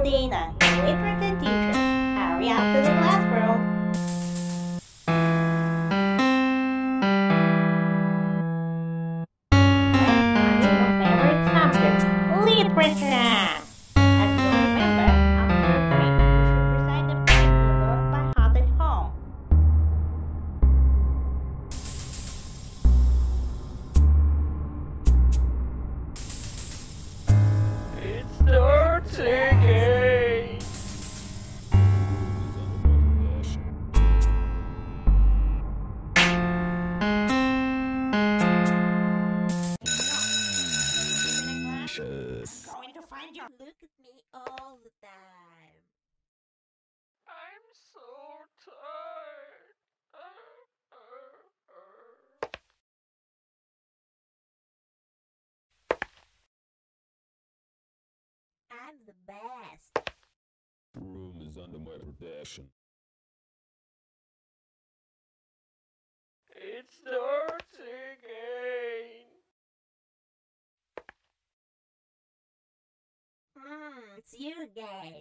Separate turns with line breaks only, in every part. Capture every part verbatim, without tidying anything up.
Baldina, your literature teacher. Hurry up to the classroom. Let's study your favorite subject, literature. As you remember, after three, you should recite the poem you learned by heart at home.
It starts again.
I'm going to find you. Look at me all the time.
I'm so tired. Uh, uh, uh.
I'm the best.
Room is under my protection.
It starts again.
Hmm, it's you again.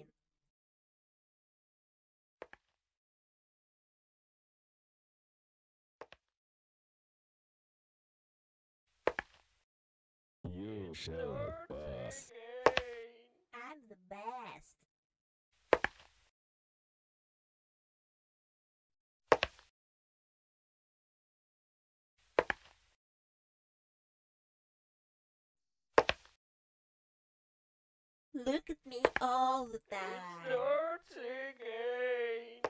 You
It
shall not
starts
pass.
again.
I'm the best. Look at me all the
It
time.
starts again.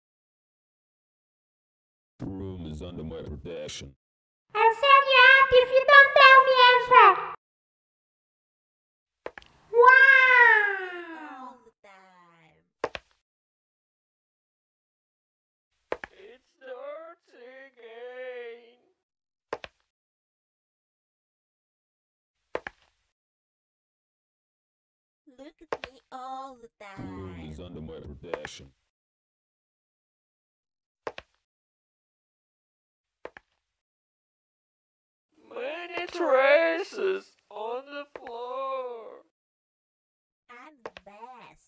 Room is under my protection.
I'll send you out if you don't tell me answer. Wow! All the time.
It starts again.
Look at me all the
Room
time.
is under my protection.
Many traces on the floor.
I'm the best.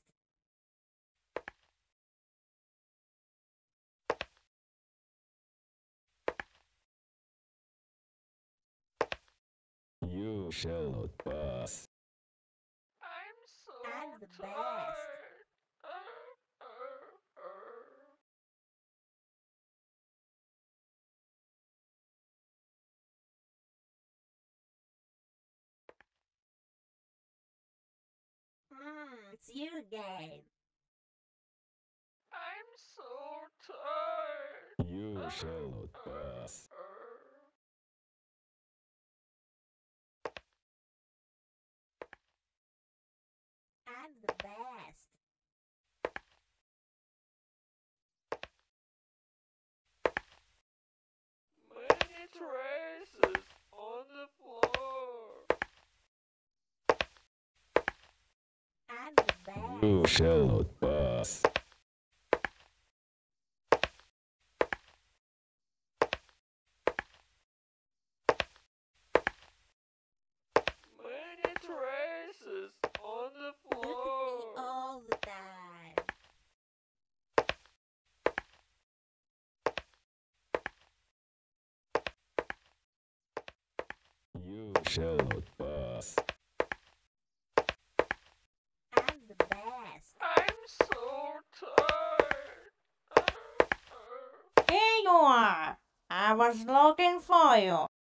You shall not pass.
I'm so
I'm the
tired.
best.
Uh, uh, uh.
Hmm, it's you again.
I'm so tired.
You
Uh,
shall not
uh,
pass.
uh.
I'm the best.
Many traces on the floor.
I'm the best.
You shall not pass.
Many traces on the
Look at me
floor.
all the time.
You shall not pass.
I'm the best.
I'm so tired. Uh, uh.
Here you are. I was looking for you.